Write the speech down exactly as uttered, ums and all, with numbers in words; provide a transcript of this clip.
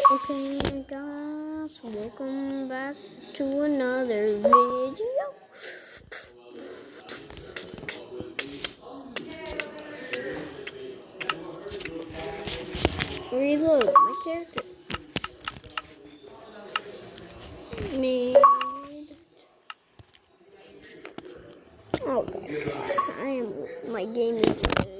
Okay guys, welcome back to another video. Reload my character. Made. Oh, I am. My game is.